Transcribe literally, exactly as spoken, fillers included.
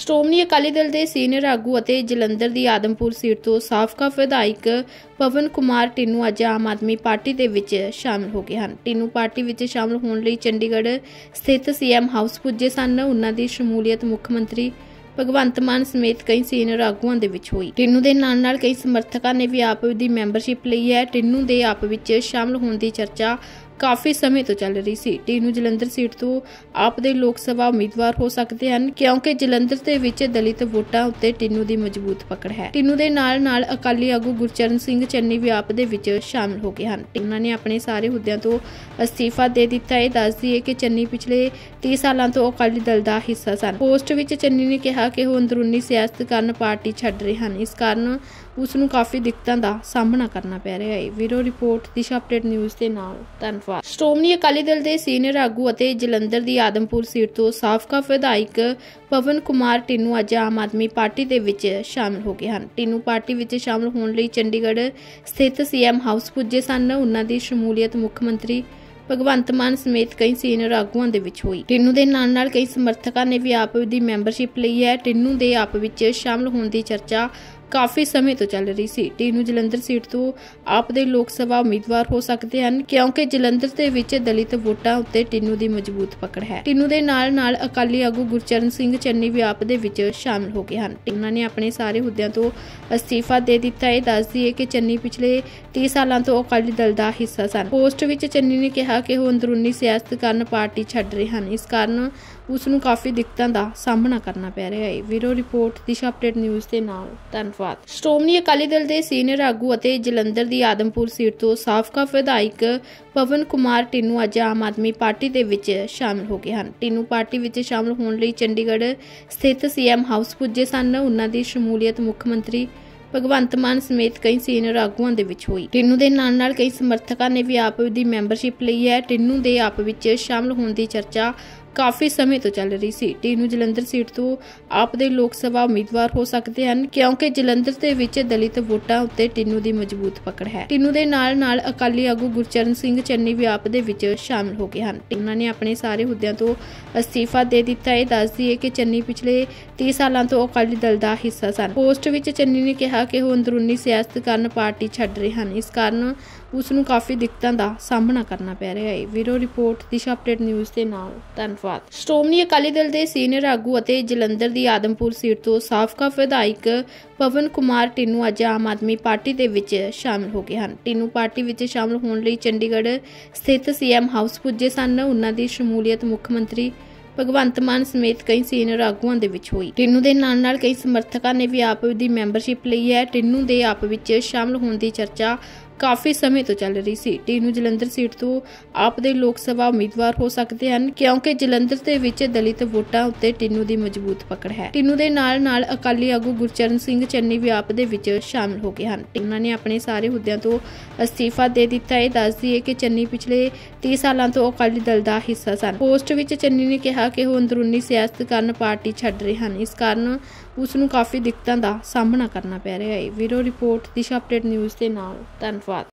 ਸ਼੍ਰੋਮਣੀ ਅਕਾਲੀ ਦਲ ਦੇ ਸੀਨੀਅਰ ਆਗੂ ਅਤੇ ਜਲੰਧਰ ਦੀ ਆਦਮਪੁਰ ਸੀਟ ਤੋਂ ਸਾਬਕਾ ਵਿਧਾਇਕ ਪਵਨ ਕੁਮਾਰ ਟਿੰਨੂ ਅੱਜ ਆਮ ਆਦਮੀ ਪਾਰਟੀ ਦੇ ਵਿੱਚ ਸ਼ਾਮਲ ਹੋ ਗਏ ਹਨ। ਟਿੰਨੂ ਪਾਰਟੀ ਵਿੱਚ ਸ਼ਾਮਲ ਹੋਣ ਲਈ ਚੰਡੀਗੜ੍ਹ ਸਥਿਤ ਸੀਐਮ ਹਾਊਸ ਪੁੱਜੇ ਸਨ। ਉਹਨਾਂ ਦੀ ਸ਼ਮੂਲੀਅਤ ਮੁੱਖ ਮੰਤਰੀ ਭਗਵੰਤ ਮਾਨ ਸਮੇਤ ਕਈ ਸੀਨੀਅਰ ਆਗੂਆਂ ਦੇ ਵਿੱਚ ਹੋਈ। ਟਿੰਨੂ ਦੇ ਨਾਲ ਨਾਲ ਕਈ ਸਮਰਥਕਾਂ ਨੇ ਵੀ ਆਪ ਦੀ ਮੈਂਬਰਸ਼ਿਪ ਲਈ ਹੈ। ਟਿੰਨੂ ਦੇ ਆਪ ਵਿੱਚ ਸ਼ਾਮਲ ਹੋਣ ਦੀ ਚਰਚਾ ਕਾਫੀ ਸਮੇਂ ਤੋਂ ਚੱਲ ਰਹੀ ਸੀ। ਟਿੰਨੂ ਜਲੰਧਰ ਸੀਟ ਤੋਂ ਆਪ ਦੇ ਲੋਕ ਸਭਾ ਉਮੀਦਵਾਰ ਹੋ ਸਕਦੇ ਹਨ, ਕਿਉਂਕਿ ਜਲੰਧਰ ਦੇ ਵਿੱਚ ਦਲਿਤ ਵੋਟਾਂ ਉੱਤੇ ਟਿੰਨੂ ਦੀ ਮਜ਼ਬੂਤ ਪਕੜ ਹੈ। ਟਿੰਨੂ ਦੇ ਨਾਲ ਨਾਲ ਅਕਾਲੀ ਆਗੂ ਗੁਰਚਰਨ ਸਿੰਘ ਚੰਨੀ ਵੀ ਆਪ ਦੇ ਵਿੱਚ ਸ਼ਾਮਲ ਹੋ ਗਏ ਹਨ। ਉਹਨਾਂ ਨੇ ਆਪਣੇ ਸਾਰੇ ਅਹੁਦਿਆਂ ਤੋਂ ਅਸਤੀਫਾ ਦੇ ਦਿੱਤਾ ਹੈ। ਦੱਸ ਦਈਏ ਕਿ ਚੰਨੀ ਪਿਛਲੇ ਤੀਹ ਸਾਲਾਂ ਤੋਂ ਅਕਾਲੀ ਦਲ ਦਾ ਹਿੱਸਾ ਸਨ। ਪੋਸਟ ਵਿੱਚ ਚੰਨੀ ਨੇ ਕਿਹਾ ਕਿ ਉਹ ਅੰਦਰੂਨੀ ਸਿਆਸਤ ਕਾਰਨ ਪਾਰਟੀ ਛੱਡ ਰਹੇ ਹਨ। ਇਸ ਕਾਰਨ ਉਸ ਨੂੰ ਕਾਫੀ ਦਿੱਕਤਾਂ ਦਾ ਸਾਹਮਣਾ ਕਰਨਾ ਪੈ ਰਿਹਾ ਹੈ। ਵੀਰੋ ਰਿਪੋਰਟ ਦਿਸ਼ਾ ਅਪਡੇਟ ਨਿਊਜ਼ ਦੇ ਨਾਲ। ਧੰਨਵਾਦ। ਸ਼੍ਰੋਮਣੀ ਅਕਾਲੀ ਦਲ ਦੇ ਸੀਨੀਅਰ ਆਗੂ ਅਤੇ ਜਲੰਧਰ ਦੀ ਆਦਮਪੁਰ ਸੀਟ ਤੋਂ ਸਾਬਕਾ ਵਿਧਾਇਕ ਪਵਨ ਕੁਮਾਰ ਟਿੰਨੂ ਅੱਜ ਆਮ ਆਦਮੀ ਪਾਰਟੀ ਦੇ ਵਿੱਚ ਸ਼ਾਮਲ ਹੋ ਗਏ ਹਨ। ਟਿੰਨੂ ਪਾਰਟੀ ਵਿੱਚ ਸ਼ਾਮਲ ਹੋਣ ਲਈ ਚੰਡੀਗੜ੍ਹ ਸਥਿਤ ਸੀਐਮ ਹਾਊਸ ਪੁੱਜੇ ਸਨ। ਉਹਨਾਂ ਦੀ ਸ਼ਮੂਲੀਅਤ ਮੁੱਖ ਮੰਤਰੀ ਭਗਵੰਤ ਮਾਨ ਸਮੇਤ ਕਈ ਸੀਨੀਅਰ ਆਗੂਆਂ ਦੇ ਵਿੱਚ ਹੋਈ। ਟਿੰਨੂ ਦੇ ਨਾਲ ਨਾਲ ਕਈ ਸਮਰਥਕਾਂ ਨੇ ਵੀ ਆਪ ਦੀ ਮੈਂਬਰਸ਼ਿਪ ਲਈ ਹੈ। ਟਿੰਨੂ ਦੇ ਆਪ ਵਿੱਚ ਸ਼ਾਮਲ ਹੋਣ ਦੀ ਚਰਚਾ ਕਾਫੀ ਸਮੇਂ ਤੋਂ ਚੱਲ ਰਹੀ ਸੀ। ਟਿੰਨੂ ਜਲੰਧਰ ਸੀਟ ਤੋਂ ਆਪ ਦੇ ਲੋਕ ਸਭਾ ਉਮੀਦਵਾਰ ਹੋ ਸਕਦੇ ਹਨ, ਕਿਉਂਕਿ ਜਲੰਧਰ ਦੇ ਵਿੱਚ ਦਲਿਤ ਵੋਟਾਂ ਉੱਤੇ ਟਿੰਨੂ ਦੀ ਮਜ਼ਬੂਤ ਪਕੜ ਹੈ। ਟਿੰਨੂ ਦੇ ਨਾਲ ਨਾਲ ਅਕਾਲੀ ਆਗੂ ਗੁਰਚਰਨ ਸਿੰਘ ਚੰਨੀ ਵੀ ਆਪ ਦੇ ਵਿੱਚ ਸ਼ਾਮਲ ਹੋ ਗਏ ਹਨ। ਉਹਨਾਂ ਨੇ ਆਪਣੇ ਸਾਰੇ ਅਹੁਦਿਆਂ ਤੋਂ ਅਸਤੀਫਾ ਦੇ ਦਿੱਤਾ ਹੈ। ਦੱਸ ਦਈਏ ਕਿ ਚੰਨੀ ਪਿਛਲੇ ਤੀਹ ਸਾਲਾਂ ਤੋਂ ਅਕਾਲੀ ਦਲ ਦਾ ਹਿੱਸਾ ਸਨ। ਪੋਸਟ ਵਿੱਚ ਚੰਨੀ ਨੇ ਕਿਹਾ ਕਿ ਉਹ ਅੰਦਰੂਨੀ ਸਿਆਸਤ ਕਾਰਨ ਪਾਰਟੀ ਛੱਡ ਰਹੇ ਹਨ। ਇਸ ਕਾਰਨ ਉਸ ਨੂੰ ਕਾਫੀ ਦਿੱਕਤਾਂ ਦਾ ਸਾਹਮਣਾ ਕਰਨਾ ਪੈ ਰਿਹਾ ਹੈ। ਵੀਰੋ ਰਿਪੋਰਟ ਦਿਸ਼ਾ ਅਪਡੇਟ ਨਿਊਜ਼ ਦੇ ਨਾਲ। ਧੰਨਵਾਦ। ਸ਼੍ਰੋਮਣੀ ਅਕਾਲੀ ਦਲ ਦੇ ਸੀਨੀਅਰ ਆਗੂ ਅਤੇ ਜਲੰਧਰ ਦੀ ਆਦਮਪੁਰ ਸੀਟ ਤੋਂ ਸਾਬਕਾ ਵਿਧਾਇਕ ਪਵਨ ਕੁਮਾਰ ਟਿੰਨੂ ਅੱਜ ਆਮ ਆਦਮੀ ਪਾਰਟੀ ਦੇ ਵਿੱਚ ਸ਼ਾਮਲ ਹੋ ਗਏ ਹਨ। ਟਿੰਨੂ ਪਾਰਟੀ ਵਿੱਚ ਸ਼ਾਮਲ ਹੋਣ ਲਈ ਚੰਡੀਗੜ੍ਹ ਸਥਿਤ ਸੀਐਮ ਹਾਊਸ ਪੁੱਜੇ ਸਨ। ਉਹਨਾਂ ਦੀ ਸ਼ਮੂਲੀਅਤ ਮੁੱਖ ਮੰਤਰੀ ਭਗਵੰਤ ਮਾਨ ਸਮੇਤ ਕਈ ਸੀਨੀਅਰ ਆਗੂਆਂ ਦੇ ਵਿੱਚ ਹੋਈ। ਟਿੰਨੂ ਦੇ ਨਾਲ ਨਾਲ ਕਈ ਸਮਰਥਕਾਂ ਨੇ ਵੀ ਆਪ ਦੀ ਮੈਂਬਰਸ਼ਿਪ ਲਈ ਹੈ। ਟਿੰਨੂ ਦੇ ਆਪ ਵਿੱਚ ਸ਼ਾਮਲ ਹੋਣ ਦੀ ਚਰਚਾ ਕਾਫੀ ਸਮੇਂ ਤੋਂ ਚੱਲ ਰਹੀ ਸੀ। ਟਿੰਨੂ ਜਲੰਧਰ ਸੀਟ ਤੋਂ ਆਪ ਦੇ ਲੋਕ ਸਭਾ ਉਮੀਦਵਾਰ ਹੋ ਸਕਦੇ ਹਨ, ਕਿਉਂਕਿ ਜਲੰਧਰ ਦੇ ਵਿੱਚ ਦਲਿਤ ਵੋਟਾਂ ਉੱਤੇ ਟਿੰਨੂ ਦੀ ਮਜ਼ਬੂਤ ਪਕੜ ਹੈ। ਟਿੰਨੂ ਦੇ ਨਾਲ ਨਾਲ ਅਕਾਲੀ ਆਗੂ ਗੁਰਚਰਨ ਸਿੰਘ ਚੰਨੀ ਵੀ ਆਪ ਦੇ ਵਿੱਚ ਸ਼ਾਮਲ ਹੋ ਗਏ ਹਨ। ਉਹਨਾਂ ਨੇ ਆਪਣੇ ਸਾਰੇ ਅਹੁਦਿਆਂ ਤੋਂ ਅਸਤੀਫਾ ਦੇ ਦਿੱਤਾ ਹੈ। ਦੱਸ ਦਈਏ ਕਿ ਚੰਨੀ ਪਿਛਲੇ ਤੀਹ ਸਾਲਾਂ ਤੋਂ ਅਕਾਲੀ ਦਲ ਦਾ ਹਿੱਸਾ ਸਨ। ਪੋਸਟ ਵਿੱਚ ਚੰਨੀ ਨੇ ਕਿਹਾ ਕਿ ਉਹ ਅੰਦਰੂਨੀ ਸਿਆਸਤ ਕਾਰਨ ਪਾਰਟੀ ਛੱਡ ਰਹੇ ਹਨ। ਇਸ ਕਾਰਨ ਉਸ ਨੂੰ ਕਾਫੀ ਦਿੱਕਤਾਂ ਦਾ ਸਾਹਮਣਾ ਕਰਨਾ ਪੈ ਰਿਹਾ ਹੈ। ਵੀਰੋ ਰਿਪੋਰਟ ਦਿਸ਼ਾ ਅਪਡੇਟ ਨਿਊਜ਼ ਦੇ ਨਾਲ। ਧੰਨਵਾਦ। ਸ਼੍ਰੋਮਣੀ ਅਕਾਲੀ ਦਲ ਦੇ ਸੀਨੀਅਰ ਆਗੂ ਅਤੇ ਜਲੰਧਰ ਦੀ ਆਦਮਪੁਰ ਸੀਟ ਤੋਂ ਸਾਬਕਾ ਵਿਧਾਇਕ ਪਵਨ ਕੁਮਾਰ ਟਿੰਨੂ ਅੱਜ ਆਮ ਆਦਮੀ ਪਾਰਟੀ ਦੇ ਵਿੱਚ ਸ਼ਾਮਲ ਹੋ ਗਏ ਹਨ। ਟਿੰਨੂ ਪਾਰਟੀ ਵਿੱਚ ਸ਼ਾਮਲ ਹੋਣ ਲਈ ਚੰਡੀਗੜ੍ਹ ਸਥਿਤ ਸੀਐਮ ਹਾਊਸ ਪੁੱਜੇ ਸਨ। ਉਹਨਾਂ ਦੀ ਸ਼ਮੂਲੀਅਤ ਮੁੱਖ ਮੰਤਰੀ ਭਗਵੰਤ ਮਾਨ ਸਮੇਤ ਕਈ ਸੀਨੀਅਰ ਆਗੂਆਂ ਦੇ ਵਿੱਚ ਹੋਈ। ਟਿੰਨੂ ਦੇ ਨਾਲ ਨਾਲ ਕਈ ਸਮਰਥਕਾਂ ਨੇ ਵੀ ਆਪ ਦੀ ਮੈਂਬਰਸ਼ਿਪ ਲਈ ਹੈ। ਟਿੰਨੂ ਦੇ ਆਪ ਵਿੱਚ ਸ਼ਾਮਲ ਹੋਣ ਦੀ ਚਰਚਾ ਕਾਫੀ ਸਮੇਂ ਤੋਂ ਚੱਲ ਰਹੀ ਸੀ। ਟਿੰਨੂ ਜਲੰਧਰ ਸੀਟ ਤੋਂ ਆਪ ਦੇ ਲੋਕ ਸਭਾ ਉਮੀਦਵਾਰ ਹੋ ਸਕਦੇ ਹਨ, ਕਿਉਂਕਿ ਜਲੰਧਰ ਦੇ ਵਿੱਚ ਦਲਿਤ ਵੋਟਾਂ ਉੱਤੇ ਟਿੰਨੂ ਦੀ ਮਜ਼ਬੂਤ ਪਕੜ ਹੈ। ਟਿੰਨੂ ਦੇ ਨਾਲ ਨਾਲ ਅਕਾਲੀ ਆਗੂ ਗੁਰਚਰਨ ਸਿੰਘ ਚੰਨੀ ਵੀ ਆਪ ਦੇ ਵਿੱਚ ਸ਼ਾਮਲ ਹੋ ਗਏ ਹਨ। ਉਹਨਾਂ ਨੇ ਆਪਣੇ ਸਾਰੇ ਅਹੁਦਿਆਂ ਤੋਂ ਅਸਤੀਫਾ ਦੇ ਦਿੱਤਾ ਹੈ। ਦੱਸ ਦਈਏ ਕਿ ਚੰਨੀ ਪਿਛਲੇ ਤੀਹ ਸਾਲਾਂ ਤੋਂ ਅਕਾਲੀ ਦਲ ਦਾ ਹਿੱਸਾ ਸਨ। ਪੋਸਟ ਵਿੱਚ ਚੰਨੀ ਨੇ ਕਿਹਾ ਕਿ ਉਹ ਅੰਦਰੂਨੀ ਸਿਆਸਤ ਕਾਰਨ ਪਾਰਟੀ ਛੱਡ ਰਹੇ ਹਨ। ਇਸ ਕਾਰਨ ਉਸ ਨੂੰ ਕਾਫੀ ਦਿੱਕਤਾਂ ਦਾ ਸਾਹਮਣਾ ਕਰਨਾ ਪੈ ਰਿਹਾ ਹੈ। ਵੀਰੋ ਰਿਪੋਰਟ ਦਿਸ਼ਾ ਅਪਡੇਟ ਨਿਊਜ਼ ਦੇ ਨਾਲ। ਧੰਨਵਾਦ।